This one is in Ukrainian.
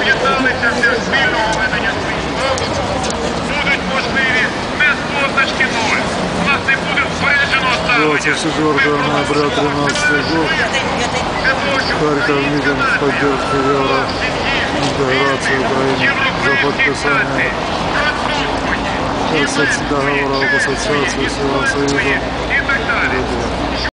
об'єдналися для спільного ведення своїх справ, будуть можливі без позначки 0. У нас не буде упередженого ставлення. 24 ноября 13 год. Харьков, митинг в поддержку евроинтеграции Украины за подписание договора об ассоциации с Евросоюзом.